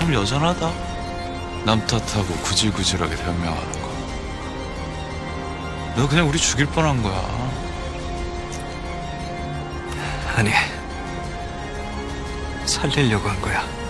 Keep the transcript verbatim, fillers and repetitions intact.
참 여전하다. 남 탓하고 구질구질하게 변명하는 거. 너 그냥 우리 죽일 뻔한 거야. 아니, 살리려고 한 거야.